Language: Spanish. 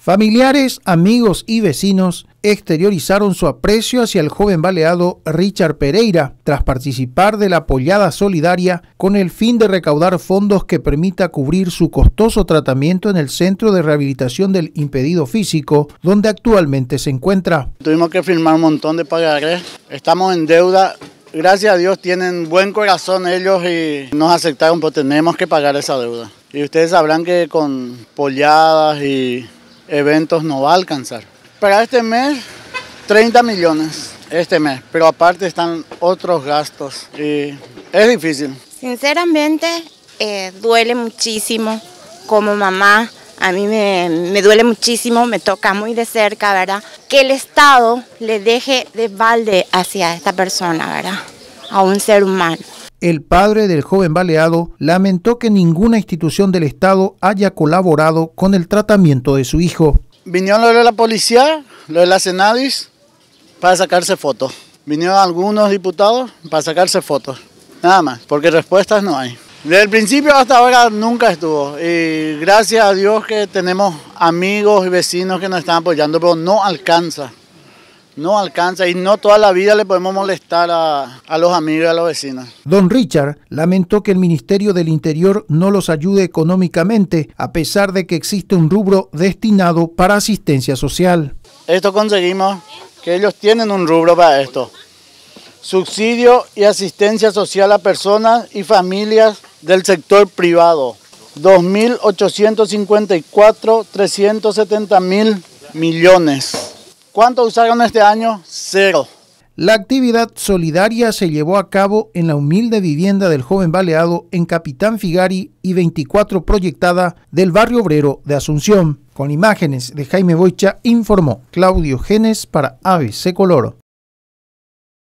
Familiares, amigos y vecinos exteriorizaron su aprecio hacia el joven baleado Richard Pereira tras participar de la pollada solidaria con el fin de recaudar fondos que permita cubrir su costoso tratamiento en el Centro de Rehabilitación del Impedido Físico, donde actualmente se encuentra. Tuvimos que firmar un montón de pagarés, estamos en deuda. Gracias a Dios tienen buen corazón ellos y nos aceptaron, pero tenemos que pagar esa deuda. Y ustedes sabrán que con polladas y eventos no va a alcanzar. Para este mes, 30 millones este mes, pero aparte están otros gastos y es difícil. Sinceramente, duele muchísimo como mamá. A mí me duele muchísimo, me toca muy de cerca, ¿verdad? Que el Estado le deje de balde hacia esta persona, ¿verdad? A un ser humano. El padre del joven baleado lamentó que ninguna institución del Estado haya colaborado con el tratamiento de su hijo. Vinieron lo de la policía, lo de la Senadis, para sacarse fotos. Vinieron algunos diputados para sacarse fotos, nada más, porque respuestas no hay. Desde el principio hasta ahora nunca estuvo y gracias a Dios que tenemos amigos y vecinos que nos están apoyando, pero no alcanza. No alcanza y no toda la vida le podemos molestar a los amigos y a los vecinos. Don Richard lamentó que el Ministerio del Interior no los ayude económicamente, a pesar de que existe un rubro destinado para asistencia social. Esto conseguimos, que ellos tienen un rubro para esto. Subsidio y asistencia social a personas y familias del sector privado. 2.854, 370.000 millones. ¿Cuánto usaron este año? 0. La actividad solidaria se llevó a cabo en la humilde vivienda del joven baleado en Capitán Figari y 24 proyectada del barrio obrero de Asunción. Con imágenes de Jaime Boicha, informó Claudio Genes para ABC Color.